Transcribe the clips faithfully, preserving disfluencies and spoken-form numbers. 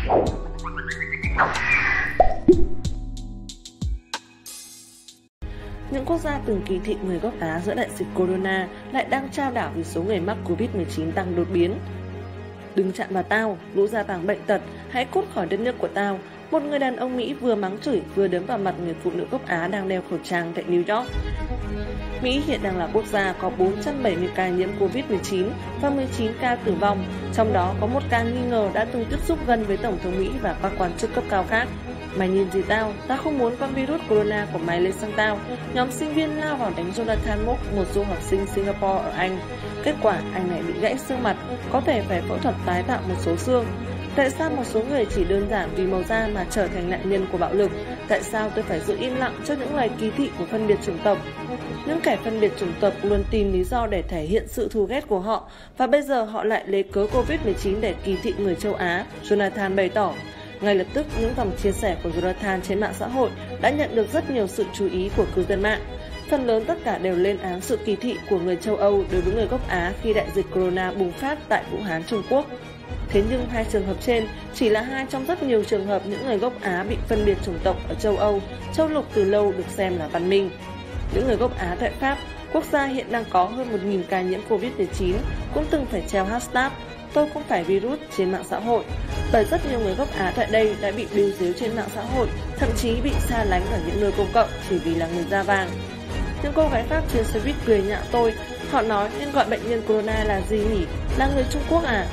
Những quốc gia từng kỳ thị người gốc Á giữa đại dịch Corona lại đang trao đảo vì số người mắc Covid mười chín tăng đột biến. Đừng chạm vào tao, lũ gia vàng bệnh tật, hãy cút khỏi đất nước của tao. Một người đàn ông Mỹ vừa mắng chửi vừa đấm vào mặt người phụ nữ gốc Á đang đeo khẩu trang tại New York. Mỹ hiện đang là quốc gia có bốn trăm bảy mươi ca nhiễm Covid mười chín và mười chín ca tử vong, trong đó có một ca nghi ngờ đã từng tiếp xúc gần với Tổng thống Mỹ và các quan chức cấp cao khác. Mày nhìn gì tao? Tao không muốn con virus corona của mày lên sang tao. Nhóm sinh viên lao vào đánh Jonathan Mock, một du học sinh Singapore ở Anh. Kết quả, anh này bị gãy xương mặt, có thể phải phẫu thuật tái tạo một số xương. Tại sao một số người chỉ đơn giản vì màu da mà trở thành nạn nhân của bạo lực? Tại sao tôi phải giữ im lặng trước những lời kỳ thị của phân biệt chủng tộc? Những kẻ phân biệt chủng tộc luôn tìm lý do để thể hiện sự thù ghét của họ, và bây giờ họ lại lấy cớ Covid mười chín để kỳ thị người châu Á, Jonathan bày tỏ. Ngay lập tức, những dòng chia sẻ của Jonathan trên mạng xã hội đã nhận được rất nhiều sự chú ý của cư dân mạng. Phần lớn tất cả đều lên án sự kỳ thị của người châu Âu đối với người gốc Á khi đại dịch corona bùng phát tại Vũ Hán, Trung Quốc. Thế nhưng hai trường hợp trên chỉ là hai trong rất nhiều trường hợp những người gốc Á bị phân biệt chủng tộc ở châu Âu, châu lục từ lâu được xem là văn minh. Những người gốc Á tại Pháp, quốc gia hiện đang có hơn một nghìn ca nhiễm Covid mười chín, cũng từng phải treo hashtag "Tôi không phải virus" trên mạng xã hội, bởi rất nhiều người gốc Á tại đây đã bị bêu dếu trên mạng xã hội, thậm chí bị xa lánh ở những nơi công cộng chỉ vì là người da vàng. Những cô gái Pháp trên xe buýt cười nhạo tôi, họ nói nhưng gọi bệnh nhân corona là gì nhỉ? Là người Trung Quốc à?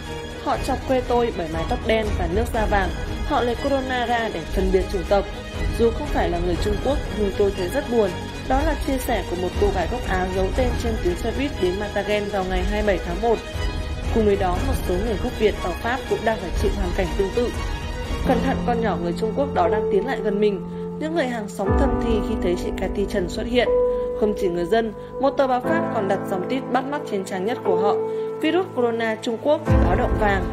Họ chọc quê tôi bởi mái tóc đen và nước da vàng, họ lấy corona ra để phân biệt chủng tộc. Dù không phải là người Trung Quốc nhưng tôi thấy rất buồn. Đó là chia sẻ của một cô gái gốc Á giấu tên trên tuyến xe buýt đến Matagen vào ngày hai mươi bảy tháng một. Cùng với đó, một số người gốc Việt ở Pháp cũng đang phải chịu hoàn cảnh tương tự. Cẩn thận, con nhỏ người Trung Quốc đó đang tiến lại gần mình. Những người hàng xóm thầm thì khi thấy chị Cathy Trần xuất hiện. Không chỉ người dân, một tờ báo Pháp còn đặt dòng tít bắt mắt trên trang nhất của họ: "Virus corona Trung Quốc báo động vàng".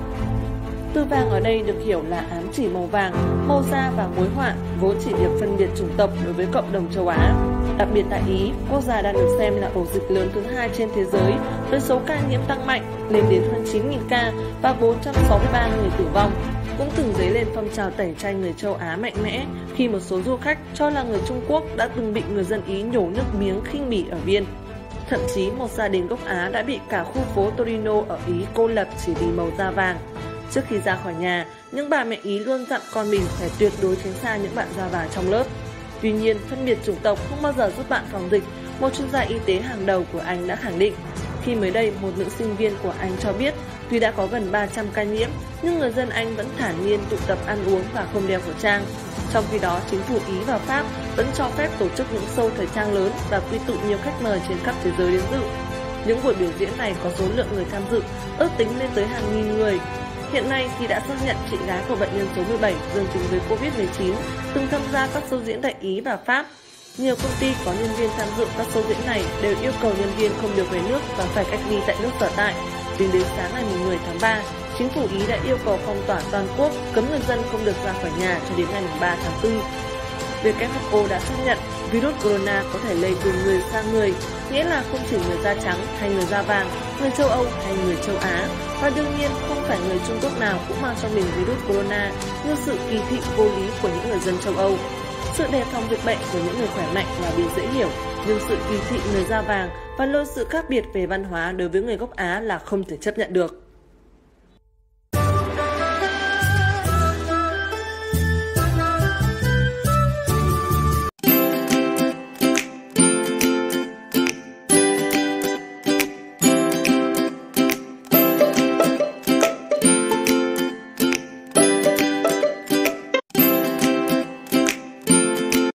Từ vàng ở đây được hiểu là ám chỉ màu vàng, màu da và mối họa, vốn chỉ việc phân biệt chủng tộc đối với cộng đồng châu Á. Đặc biệt tại Ý, quốc gia đang được xem là ổ dịch lớn thứ hai trên thế giới, với số ca nhiễm tăng mạnh lên đến hơn chín nghìn ca và bốn trăm sáu mươi ba người tử vong. Cũng từng dấy lên phong trào tẩy chay người châu Á mạnh mẽ khi một số du khách cho là người Trung Quốc đã từng bị người dân Ý nhổ nước miếng khinh bỉ ở Viên. Thậm chí một gia đình gốc Á đã bị cả khu phố Torino ở Ý cô lập chỉ vì màu da vàng. Trước khi ra khỏi nhà, những bà mẹ Ý luôn dặn con mình phải tuyệt đối tránh xa những bạn da vàng trong lớp. Tuy nhiên, phân biệt chủng tộc không bao giờ giúp bạn phòng dịch, một chuyên gia y tế hàng đầu của Anh đã khẳng định. Khi mới đây, một nữ sinh viên của Anh cho biết, tuy đã có gần ba trăm ca nhiễm, nhưng người dân Anh vẫn thản nhiên tụ tập ăn uống và không đeo khẩu trang. Trong khi đó, chính phủ Ý và Pháp vẫn cho phép tổ chức những show thời trang lớn và quy tụ nhiều khách mời trên khắp thế giới đến dự. Những buổi biểu diễn này có số lượng người tham dự ước tính lên tới hàng nghìn người. Hiện nay, khi đã xác nhận chị gái của bệnh nhân số mười bảy dương tính với Covid mười chín từng tham gia các show diễn tại Ý và Pháp, nhiều công ty có nhân viên tham dự các show diễn này đều yêu cầu nhân viên không được về nước và phải cách ly tại nước sở tại. Tính đến sáng ngày mười tháng ba, chính phủ Ý đã yêu cầu phong tỏa toàn quốc, cấm người dân không được ra khỏi nhà cho đến ngày ba tháng tư. vê kép hát o đã xác nhận virus corona có thể lây từ người sang người, nghĩa là không chỉ người da trắng hay người da vàng, người châu Âu hay người châu Á, và đương nhiên không phải người Trung Quốc nào cũng mang trong mình virus corona như sự kỳ thị vô lý của những người dân châu Âu. Sự đề phòng dịch bệnh của những người khỏe mạnh là điều dễ hiểu, nhưng sự kỳ thị người da vàng và lôi sự khác biệt về văn hóa đối với người gốc Á là không thể chấp nhận được.